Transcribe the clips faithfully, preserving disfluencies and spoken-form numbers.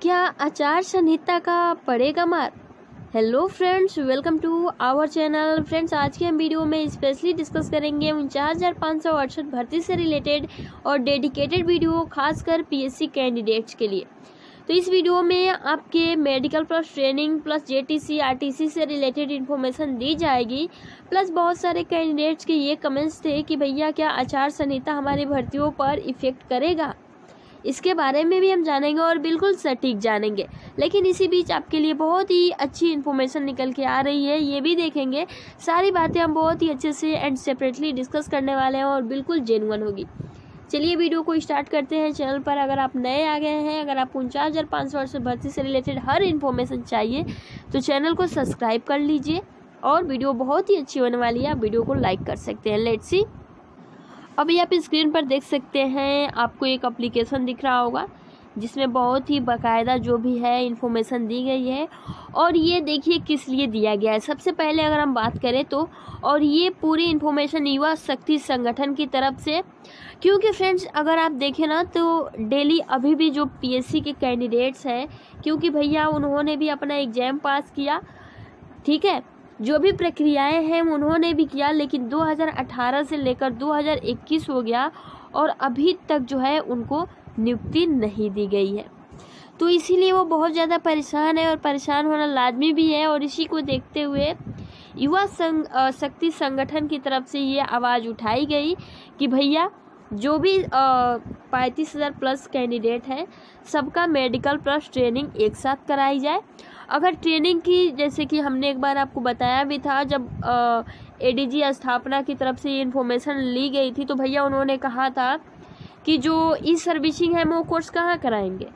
क्या आचार संहिता का पड़ेगा मार? Hello friends, welcome to our channel. Friends, आज के हम वीडियो में स्पेशली डिस्कस करेंगे उनचास हज़ार पाँच सौ अड़सठ भर्ती से रिलेटेड और डेडिकेटेड वीडियो खासकर पीएससी कैंडिडेट्स के लिए। तो इस वीडियो में आपके medical plus training plus JTC RTC से रिलेटेड इन्फॉर्मेशन दी जाएगी। प्लस बहुत सारे कैंडिडेट्स के ये कमेंट्स थे कि भैया क्या आचार संहिता हमारी भर्तियों पर इफेक्ट करेगा, इसके बारे में भी हम जानेंगे और बिल्कुल सटीक जानेंगे। लेकिन इसी बीच आपके लिए बहुत ही अच्छी इन्फॉर्मेशन निकल के आ रही है, ये भी देखेंगे। सारी बातें हम बहुत ही अच्छे से एंड सेपरेटली डिस्कस करने वाले हैं और बिल्कुल जेन्युइन होगी। चलिए वीडियो को स्टार्ट करते हैं। चैनल पर अगर आप नए आ गए हैं, अगर आपको उनचास हज़ार पाँच सौ अड़सठ भर्ती से रिलेटेड हर इन्फॉर्मेशन चाहिए तो चैनल को सब्सक्राइब कर लीजिए और वीडियो बहुत ही अच्छी होने वाली है, आप वीडियो को लाइक कर सकते हैं। Let's see. अभी आप स्क्रीन पर देख सकते हैं, आपको एक एप्लीकेशन दिख रहा होगा जिसमें बहुत ही बाकायदा जो भी है इन्फॉर्मेशन दी गई है। और ये देखिए किस लिए दिया गया है। सबसे पहले अगर हम बात करें तो, और ये पूरी इन्फॉर्मेशन युवा शक्ति संगठन की तरफ से, क्योंकि फ्रेंड्स अगर आप देखें ना तो डेली अभी भी जो पीएससी के कैंडिडेट्स हैं, क्योंकि भैया उन्होंने भी अपना एग्जाम पास किया, ठीक है, जो भी प्रक्रियाएं हैं उन्होंने भी किया, लेकिन दो हज़ार अठारह से लेकर दो हज़ार इक्कीस हो गया और अभी तक जो है उनको नियुक्ति नहीं दी गई है। तो इसीलिए वो बहुत ज़्यादा परेशान है और परेशान होना लाजमी भी है। और इसी को देखते हुए युवा संग शक्ति संगठन की तरफ से ये आवाज़ उठाई गई कि भैया जो भी पैंतीस हज़ार प्लस कैंडिडेट हैं सबका मेडिकल प्लस ट्रेनिंग एक साथ कराई जाए। अगर ट्रेनिंग की, जैसे कि हमने एक बार आपको बताया भी था जब एडीजी स्थापना की तरफ से ये इन्फॉर्मेशन ली गई थी, तो भैया उन्होंने कहा था कि जो ई सर्विसिंग है वो कोर्स कहाँ कराएंगे,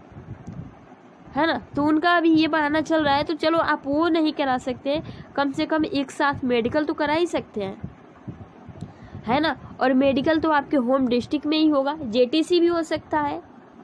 है ना। तो उनका अभी ये बहाना चल रहा है, तो चलो आप वो नहीं करा सकते, कम से कम एक साथ मेडिकल तो करा ही सकते हैं, है ना। और मेडिकल तो आपके होम डिस्ट्रिक्ट में ही होगा, जेटीसी भी हो सकता है।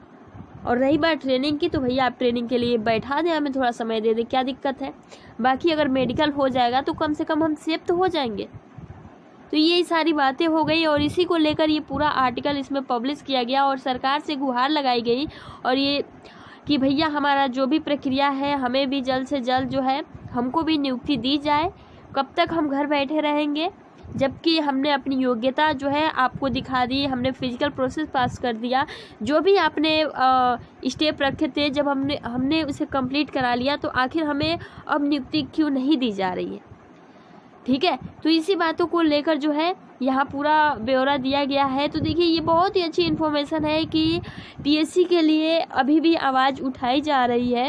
और रही बात ट्रेनिंग की, तो भैया आप ट्रेनिंग के लिए बैठा दें, हमें थोड़ा समय दे दें, क्या दिक्कत है। बाकी अगर मेडिकल हो जाएगा तो कम से कम हम सेफ तो हो जाएंगे। तो ये सारी बातें हो गई और इसी को लेकर ये पूरा आर्टिकल इसमें पब्लिश किया गया और सरकार से गुहार लगाई गई और ये कि भैया हमारा जो भी प्रक्रिया है हमें भी जल्द से जल्द जो है हमको भी नियुक्ति दी जाए। कब तक हम घर बैठे रहेंगे, जबकि हमने अपनी योग्यता जो है आपको दिखा दी, हमने फिजिकल प्रोसेस पास कर दिया, जो भी आपने स्टेप रखे थे जब हमने हमने उसे कंप्लीट करा लिया, तो आखिर हमें अब नियुक्ति क्यों नहीं दी जा रही है, ठीक है। तो इसी बातों को लेकर जो है यहाँ पूरा ब्यौरा दिया गया है। तो देखिए ये बहुत ही अच्छी इन्फॉर्मेशन है कि पीएससी के लिए अभी भी आवाज़ उठाई जा रही है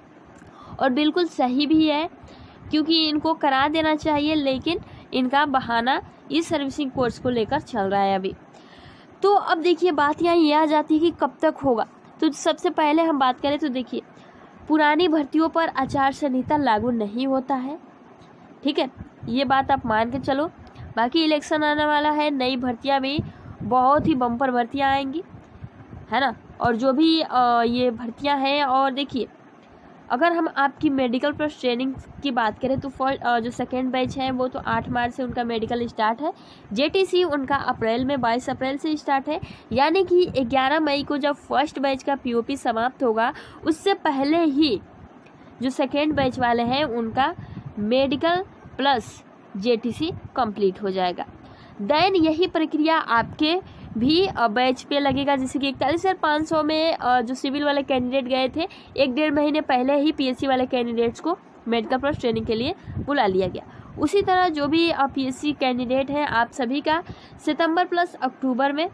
और बिल्कुल सही भी है, क्योंकि इनको करा देना चाहिए, लेकिन इनका बहाना इस सर्विसिंग कोर्स को लेकर चल रहा है अभी। तो अब देखिए बात यहाँ ये आ जाती है कि कब तक होगा। तो सबसे पहले हम बात करें तो देखिए पुरानी भर्तियों पर आचार संहिता लागू नहीं होता है, ठीक है, ये बात आप मान के चलो। बाकी इलेक्शन आने वाला है, नई भर्तियाँ भी बहुत ही बम्पर भर्तियाँ आएंगी, है ना। और जो भी आ, ये भर्तियाँ हैं, और देखिए अगर हम आपकी मेडिकल प्लस ट्रेनिंग की बात करें तो फर्स्ट जो सेकेंड बैच है वो तो आठ मार्च से उनका मेडिकल स्टार्ट है। जेटीसी उनका अप्रैल में बाईस अप्रैल से स्टार्ट है, यानी कि ग्यारह मई को जब फर्स्ट बैच का पीओपी समाप्त होगा उससे पहले ही जो सेकेंड बैच वाले हैं उनका मेडिकल प्लस जेटीसी कंप्लीट हो जाएगा। देन यही प्रक्रिया आपके भी बैच पे लगेगा, जैसे कि इकतालीस हज़ार पाँच सौ में जो सिविल वाले कैंडिडेट गए थे, एक डेढ़ महीने पहले ही पीएससी वाले कैंडिडेट्स को मेडिकल प्लस ट्रेनिंग के लिए बुला लिया गया। उसी तरह जो भी पीएससी कैंडिडेट हैं आप सभी का सितंबर प्लस अक्टूबर में,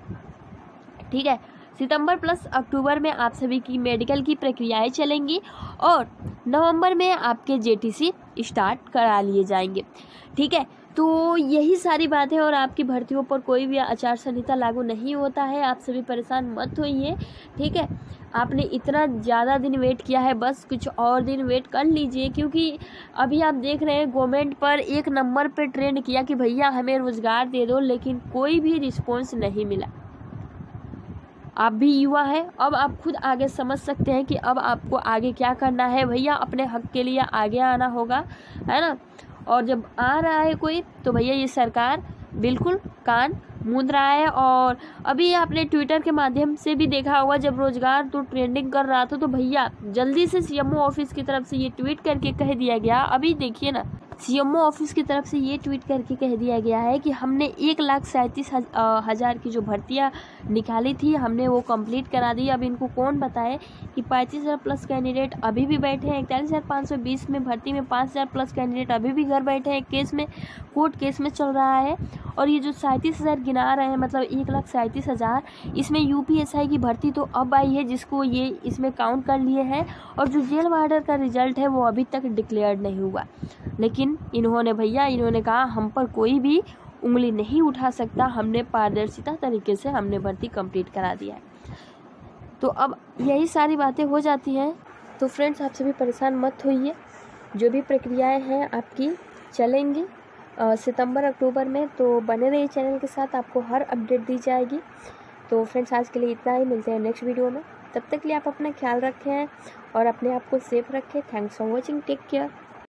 ठीक है, सितंबर प्लस अक्टूबर में आप सभी की मेडिकल की प्रक्रियाएं चलेंगी और नवंबर में आपके जेटीसी स्टार्ट करा लिए जाएंगे, ठीक है। तो यही सारी बातें, और आपकी भर्तियों पर कोई भी आचार संहिता लागू नहीं होता है। आप सभी परेशान मत होइए, ठीक है। आपने इतना ज़्यादा दिन वेट किया है, बस कुछ और दिन वेट कर लीजिए, क्योंकि अभी आप देख रहे हैं गवर्नमेंट पर एक नंबर पे ट्रेंड किया कि भैया हमें रोज़गार दे दो, लेकिन कोई भी रिस्पॉन्स नहीं मिला। आप भी युवा है, अब आप खुद आगे समझ सकते हैं कि अब आपको आगे क्या करना है। भैया अपने हक के लिए आगे आना होगा, है ना। और जब आ रहा है कोई तो भैया ये सरकार बिल्कुल कान मूंद रहा है। और अभी आपने ट्विटर के माध्यम से भी देखा होगा, जब रोजगार तो ट्रेंडिंग कर रहा था तो भैया जल्दी से सीएमओ ऑफिस की तरफ से ये ट्वीट करके कह दिया गया। अभी देखिए ना, सीएमओ ऑफिस की तरफ से ये ट्वीट करके कह दिया गया है कि हमने एक लाख सैंतीस हज़ार की जो भर्तियां निकाली थी हमने वो कंप्लीट करा दी। अब इनको कौन बताए कि पैंतीस हज़ार प्लस कैंडिडेट अभी भी बैठे हैं। इकतालीस हज़ार पाँच सौ बीस में भर्ती में पाँच हज़ार प्लस कैंडिडेट अभी भी घर बैठे हैं, केस में, कोर्ट केस में चल रहा है। और ये जो सैंतीस हज़ार गिना रहे हैं, मतलब एक लाख सैंतीस हज़ार, इसमें यूपीएसआई की भर्ती तो अब आई है जिसको ये इसमें काउंट कर लिए हैं। और जो जेल वार्डर का रिजल्ट है वो अभी तक डिक्लेयर्ड नहीं हुआ। लेकिन इन्होंने भैया इन्होंने कहा हम पर कोई भी उंगली नहीं उठा सकता, हमने पारदर्शिता तरीके से हमने भर्ती कंप्लीट करा दिया है। तो अब यही सारी बातें हो जाती हैं। तो फ्रेंड्स, आप सभी परेशान मत होइए, जो भी प्रक्रियाएं हैं आपकी चलेंगी सितंबर अक्टूबर में। तो बने रहिए चैनल के साथ, आपको हर अपडेट दी जाएगी। तो फ्रेंड्स, आज के लिए इतना ही, मिलते हैं नेक्स्ट वीडियो में। तब तक के लिए आप अपना ख्याल रखें और अपने आप को सेफ रखें। Thanks for watching, take care.